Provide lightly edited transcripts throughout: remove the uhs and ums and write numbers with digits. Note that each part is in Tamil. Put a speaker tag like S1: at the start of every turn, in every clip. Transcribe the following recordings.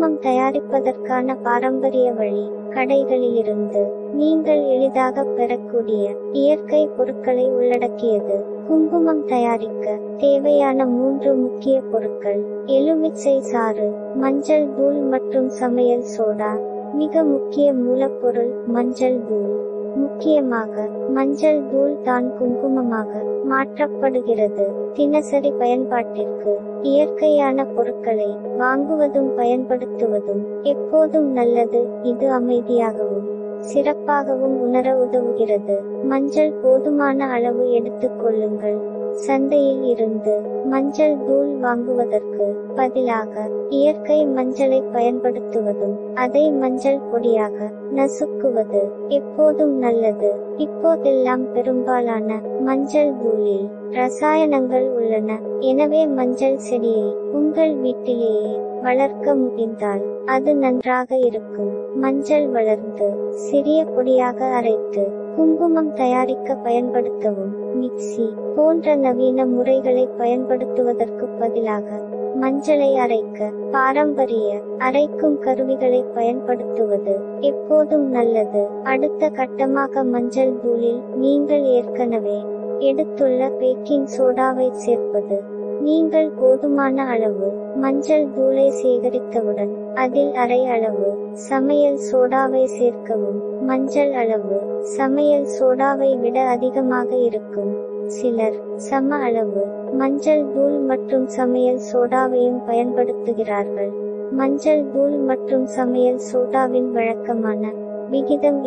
S1: குங்குமம் தயாரிப்பதற்கான பாரம்பரிய வழி. கடைகளிலிருந்து நீங்கள் எளிதாக பெறக்கூடிய இயற்கை பொருட்களை உள்ளடக்கியது. குங்குமம் தயாரிக்க தேவையான 3 முக்கிய பொருட்கள்: எலுமிச்சை சாறு, மஞ்சள் தூள் மற்றும் சமையல் சோடா. மிக முக்கிய மூலப்பொருள் மஞ்சள் தூள். முக்கியமாக மஞ்சள் தூள் தான் குங்குமமாக மாற்றப்படுகிறது. தினசரி பயன்பாட்டிற்கு இயற்கையான பொருட்களை வாங்குவதும் பயன்படுத்துவதும் எப்போதும் நல்லது. இது அமைதியாகவும் சிறப்பாகவும் உணர உதவுகிறது. மஞ்சள் போதுமான அளவு எடுத்துக் கொள்ளுங்கள். சந்தையில் இருந்து மஞ்சள் தூள் வாங்குவதற்கு பதிலாக இயற்கை மஞ்சளை பயன்படுத்துவதும் அதை மஞ்சள் பொடியாக நசுக்குவது எப்போதும் நல்லது. இப்போதெல்லாம் பெரும்பாலான மஞ்சள் தூளில் ரசாயனங்கள் உள்ளன. எனவே மஞ்சள் செடியை உங்கள் வீட்டிலேயே வளர்க்க முடிந்தால் அது நன்றாக இருக்கும். மஞ்சள் வளர்ந்து சிறிய பொடியாக அரைத்து குங்குமம் தயாரிக்க பயன்படுத்தவும். மிக்ஸி போன்ற நவீன முறைகளை பயன்படுத்துவதற்கு பதிலாக மஞ்சளை அரைக்க பாரம்பரிய அரைக்கும் கருவிகளை பயன்படுத்துவது எப்போதும் நல்லது. அடுத்த கட்டமாக மஞ்சள் தூளில் நீங்கள் ஏற்கனவே எடுத்துள்ள பேக்கிங் சோடாவை சேர்ப்பது. நீங்கள் போதுமான அளவு மஞ்சள் தூளை சேகரித்தவுடன் அதில் அரை அளவு சமையல் சோடாவை சேர்க்கவும். மஞ்சள் அளவு சமையல் சோடாவை விட அதிகமாக இருக்கும். சிலர் சம அளவு மஞ்சள் தூள் மற்றும் சமையல் சோடாவையும் பயன்படுத்துகிறார்கள். மஞ்சள் தூள் மற்றும் சமையல் சோடாவின் வழக்கமான விகிதம்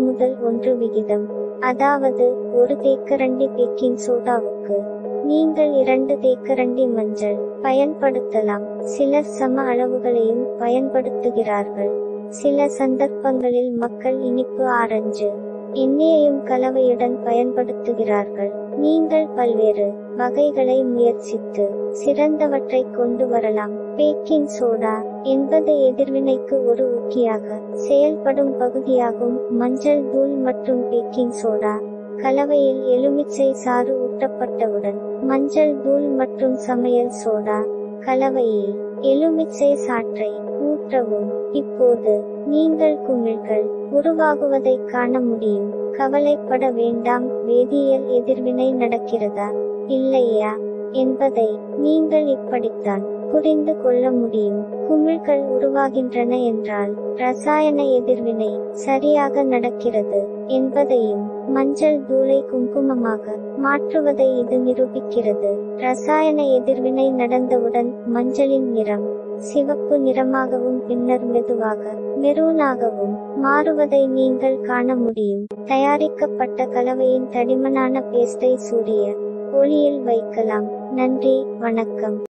S1: 2:1 விகிதம். அதாவது 1 தேக்கரண்டி பேக்கிங் சோடாவுக்கு நீங்கள் 2 தேக்கரண்டி மஞ்சள் பயன்படுத்தலாம். சிலர் சம அளவுகளையும் பயன்படுத்துகிறார்கள். சில சந்தர்ப்பங்களில் மக்கள் இனிப்பு ஆரஞ்சு எண்ணெயையும் கலவையுடன் பயன்படுத்துகிறார்கள். நீங்கள் பல்வேறு வகைகளை முயற்சித்து சிறந்தவற்றை கொண்டு வரலாம். பேக்கிங் சோடா என்பது எதிர்வினைக்கு ஒரு ஊக்கியாக செயல்படும் பகுதியாகும். மஞ்சள் தூள் மற்றும் பேக்கிங் சோடா கலவையில் எலுமிச்சை சாறு ஊற்றப்பட்டவுடன் மஞ்சள் தூள் மற்றும் சமையல் சோடா கலவையில் எலுமிச்சை சாற்றை ஊற்றவும். இப்போது நீங்கள் குமிழ்கள் உருவாகுவதைக் காண முடியும். கவலைப்பட வேண்டாம். வேதியியல் எதிர்வினை நடக்கிறதா இல்லையா என்பதை நீங்கள் இப்படித்தான் புரிந்து கொள்ள முடியும். குமிழ்கள் உருவாகின்றன என்றால் ரசாயன எதிர்வினை சரியாக நடக்கிறது என்பதையும் மஞ்சள் தூளை குங்குமமாக மாற்றுவதை இது நிரூபிக்கிறது. ரசாயன எதிர்வினை நடந்தவுடன் மஞ்சளின் நிறம் சிவப்பு நிறமாகவும் பின்னர் மெதுவாக மெரூனாகவும் மாறுவதை நீங்கள் காண முடியும். தயாரிக்கப்பட்ட கலவையின் தடிமனான பேஸ்டை சூரிய ஒளியில் வைக்கலாம். நன்றி, வணக்கம்.